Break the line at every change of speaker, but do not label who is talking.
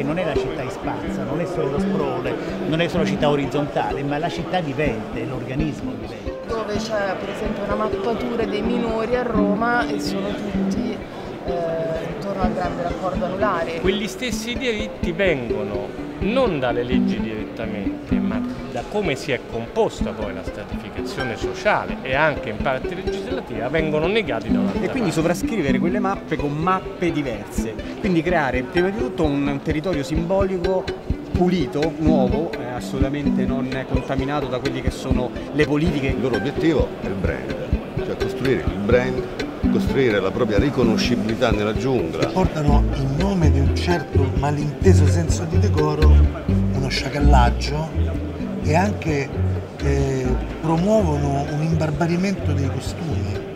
non è la città in sparsa, non è solo lo sprawl, non è solo città orizzontale, ma la città vivente, l'organismo vivente.
Dove c'è per esempio una mappatura dei minori a Roma e sono tutti intorno al grande raccordo anulare.
Quegli stessi diritti vengono non dalle leggi direttamente, ma da come si è composta poi la stratificazione sociale e anche in parte legislativa, vengono negati da un'altra
E quindi sovrascrivere quelle mappe con mappe diverse, quindi creare prima di tutto un territorio simbolico pulito, nuovo, assolutamente non contaminato da quelle che sono le politiche.
Il loro obiettivo è il brand, cioè costruire il brand, costruire la propria riconoscibilità nella giungla.
Portano in nome di un certo malinteso senso di decoro uno sciacallaggio e anche promuovono un imbarbarimento dei costumi.